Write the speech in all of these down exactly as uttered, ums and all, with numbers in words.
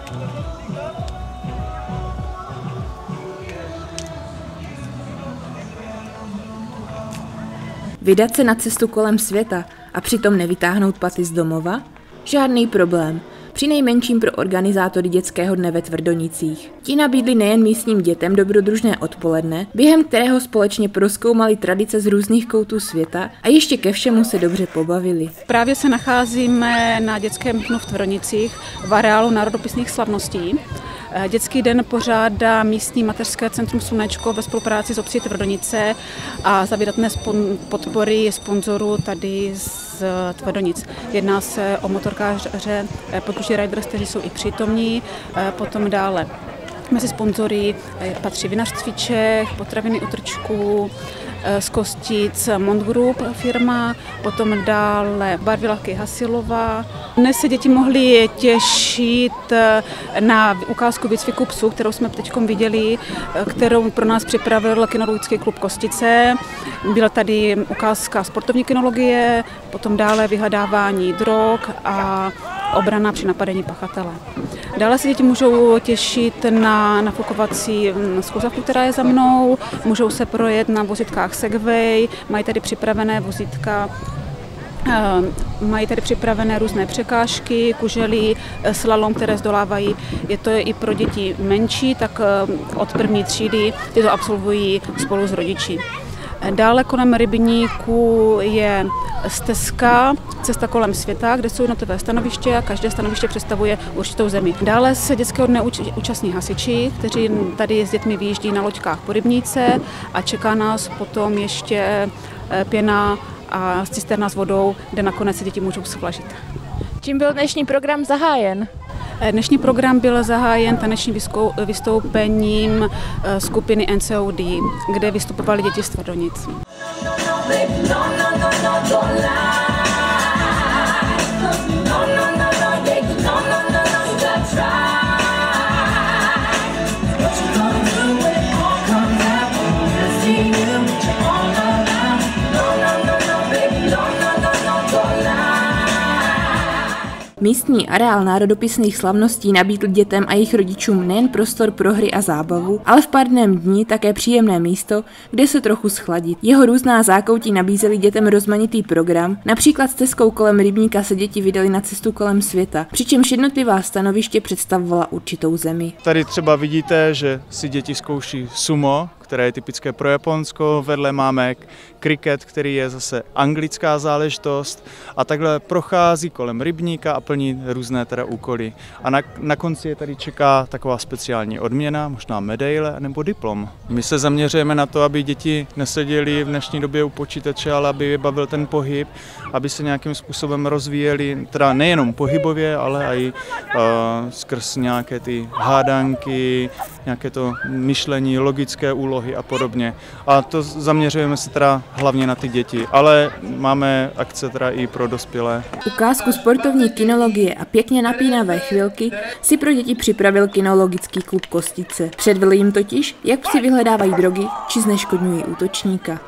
Vydat se na cestu kolem světa a přitom nevytáhnout paty z domova? Žádný problém. Přinejmenším pro organizátory dětského dne ve Tvrdonicích. Ti nabídli nejen místním dětem dobrodružné odpoledne, během kterého společně prozkoumali tradice z různých koutů světa a ještě ke všemu se dobře pobavili. Právě se nacházíme na dětském dnu v Tvrdonicích v areálu národopisných slavností. Dětský den pořádá místní mateřské centrum Slunečko ve spolupráci s obcí Tvrdonice a za vydatné podpory sponzorů tady z Tvrdonic. Jedná se o motorkáře Podluží Riders, kteří jsou i přítomní, potom dále mezi sponzory patří Vinařství Čech, Potraviny Utrčků, z Kostic Mont Group firma, potom dále Barvilaky Hasilova. Dnes se děti mohly těšit na ukázku výcviku psů, kterou jsme teď viděli, kterou pro nás připravil kinologický klub Kostice. Byla tady ukázka sportovní kinologie, potom dále vyhledávání drog a obrana při napadení pachatele. Dále se děti můžou těšit na nafukovací zkoušavku, která je za mnou, můžou se projet na vozítkách Segway, mají tady připravené vozítka, mají tady připravené různé překážky, kužely, slalom, které zdolávají. Je to i pro děti menší, tak od první třídy ty to absolvují spolu s rodiči. Dále kolem rybníku je stezka, cesta kolem světa, kde jsou jednotlivé stanoviště a každé stanoviště představuje určitou zemi. Dále se dětského dne účastní hasiči, kteří tady s dětmi vyjíždí na loďkách po rybníce a čeká nás potom ještě pěna a cisterna s vodou, kde nakonec se děti můžou svlažit. Čím byl dnešní program zahájen? Dnešní program byl zahájen tanečním vystoupením skupiny N C O D, kde vystupovaly děti z Tvrdonic. Místní areál národopisných slavností nabídl dětem a jejich rodičům nejen prostor pro hry a zábavu, ale v párném dni také příjemné místo, kde se trochu schladit. Jeho různá zákoutí nabízely dětem rozmanitý program, například stezkou kolem rybníka se děti vydali na cestu kolem světa, přičemž jednotlivá stanoviště představovala určitou zemi. Tady třeba vidíte, že si děti zkouší sumo, které je typické pro Japonsko, vedle máme kriket, který je zase anglická záležitost a takhle prochází kolem rybníka a plní různé teda úkoly. A na, na konci je tady čeká taková speciální odměna, možná medaile nebo diplom. My se zaměřujeme na to, aby děti neseděly v dnešní době u počítače, ale aby je bavil ten pohyb, aby se nějakým způsobem rozvíjeli, teda nejenom pohybově, ale i uh, skrz nějaké ty hádanky, nějaké to myšlení, logické úlohy a podobně. A to zaměřujeme se teda hlavně na ty děti, ale máme akce teda i pro dospělé. Ukázku sportovní kinologie a pěkně napínavé chvilky si pro děti připravil kinologický klub Kostice. Předvedl jim totiž, jak psi vyhledávají drogy či zneškodňují útočníka.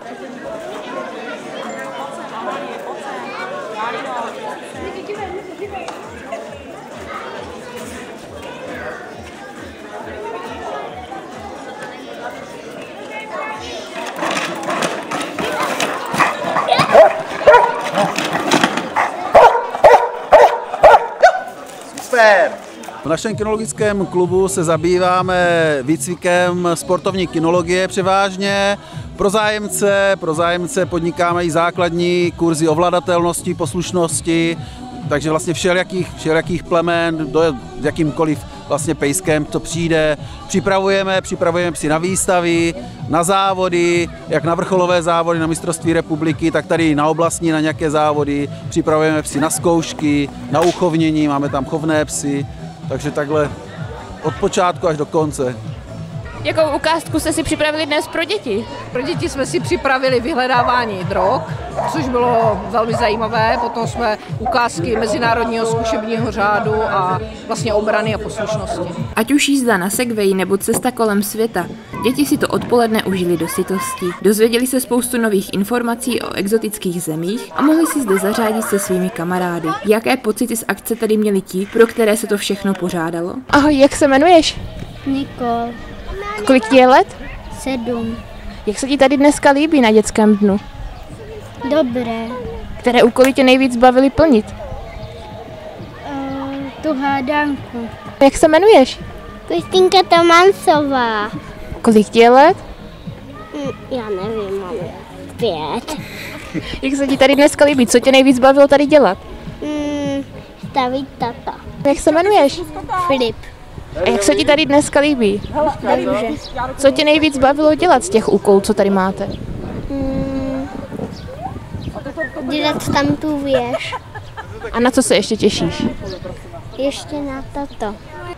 V našem kinologickém klubu se zabýváme výcvikem sportovní kinologie převážně. Pro zájemce, pro zájemce podnikáme i základní kurzy ovladatelnosti, poslušnosti, takže vlastně všelijakých, všelijakých plemen, do jakýmkoliv vlastně pejskem to přijde. Připravujeme, připravujeme psy na výstavy, na závody, jak na vrcholové závody, na mistrovství republiky, tak tady na oblastní, na nějaké závody. Připravujeme psy na zkoušky, na uchovnění, máme tam chovné psy, takže takhle od počátku až do konce. Jakou ukázku jste si připravili dnes pro děti? Pro děti jsme si připravili vyhledávání drog, což bylo velmi zajímavé. Potom jsme ukázky mezinárodního zkušebního řádu a vlastně obrany a poslušnosti. Ať už jízda na segwayi nebo cesta kolem světa, děti si to odpoledne užili do sytosti. Dozvěděli se spoustu nových informací o exotických zemích a mohli si zde zařádit se svými kamarády. Jaké pocity z akce tedy měli ti, pro které se to všechno pořádalo? Ahoj, jak se jmenuješ? Nikol. Kolik ti je let? Sedm. Jak se ti tady dneska líbí na dětském dnu? Dobré. Které úkoly tě nejvíc bavily plnit? Uh, tu hádanku. Jak se jmenuješ? Kristýnka Tomansová. Kolik ti je let? Mm, já nevím, mám pět. Jak se ti tady dneska líbí? Co tě nejvíc bavilo tady dělat? Mm, stavit tata. Jak se jmenuješ? Filip. A jak se ti tady dneska líbí? Dobře. Co tě nejvíc bavilo dělat z těch úkolů, co tady máte? Mm, dělat tam tu věž. A na co se ještě těšíš? Ještě na toto.